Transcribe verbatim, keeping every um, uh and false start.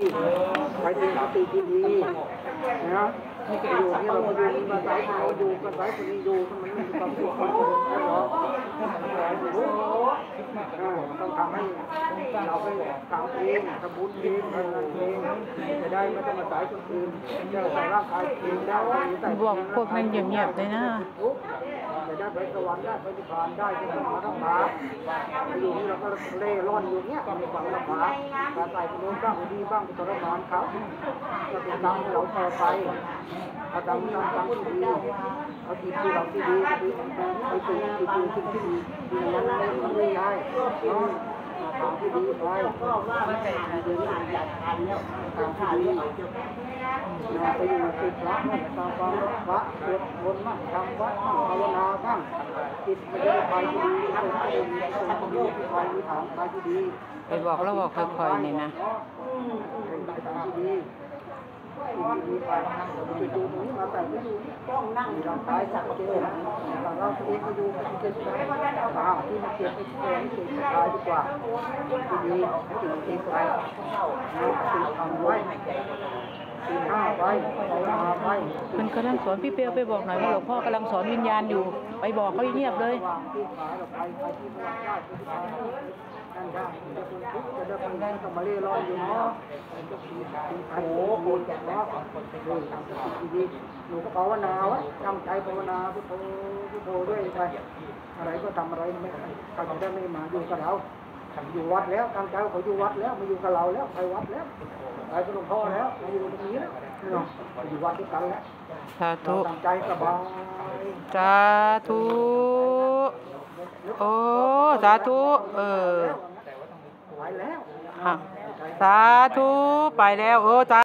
ไปถึงสติที่ดีนะอยู่ที่เราอยู่มาสายเราอยู่มาสายคนนี้อยู่มันไม่มีความสุขคนคนหรอกต้องทำให้เราไปทำเองทำบุญเองทำงานเองจะได้ไม่ต้องมาสายคนอื่นจะใส่ร่างกายเองได้บอกพวกนั้นเงียบๆเลยนะจะได้ไปสวรรค์ได้ไปนิพพานได้จะต้องมาต้องมาอยู่นี่เราก็เล่ร่อนอยู่เนี้ยมีความลำบากการใส่คนนู้นบ้างดีบ้างทรมานเขาจะเป็นกรรมที่เราต่อไปเอาทำทำกรรมที่ดีเอาจิตที่เราที่ดีไปไปไปไปสิ่งที่ดีดีนั้นมันไม่ได้ทางที่ดีไปไม่ใช่ทางที่ดีจัดการแล้วทางที่ดีเราไปอยู่ติดพระมั่งตามความพระสวดมนต์มั่งทำวัดมั่งภาวนาบ้างจิตมันจะไปที่ดีเป็นที่ดีเป็นที่ดีที่ไปมีฐานไปที่ดีไปบอกแล้วบอกค่อยๆนี่นะไปทางที่ดีดีไปจุดๆตรงนี้มาแต่ไม่อยู่ต้องนั่งร่างกายสักเจนะแต่เราเองก็อยู่กับเจ็บใจตาที่มันเจ็บไปเจ็บเจ็บตายดีกว่าที่ดีถึงที่ไปเราติดทำไว้ติดห้าไว้เอามาไว้คุณกำลังสอนพี่เปียวไปบอกหน่อยว่าหลวงพ่อกำลังสอนวิญญาณอยู่ไปบอกเขาเงียบเลยที่ขายเราไปไปที่พระเจ้าที่พระนั่นได้จะเป็นทุกข์จะได้เป็นได้ต้องมาเล่ร่อนอยู่เนาะโอ้โหโหดจัดเนาะเลยทำสติดีๆหนูก็ภาวนาไว้ทำใจภาวนาพุทโธพุทโธด้วยไปอะไรก็ทำอะไรไม่เขาจะได้ไม่มาอยู่กับเราอยู่วัดแล้วตั้งใจเขาอยู่วัดแล้วมาอยู่กับเราแล้วไปวัดแล้วไปกับหลวงพ่อแล้วมาอยู่ตรงนี้แล้วเนาะอยู่วัดด้วยกันแล้วสาธุตั้งใจสบายสาธุโอ้สาธุเออไปแล้วสาธุไปแล้วโอ้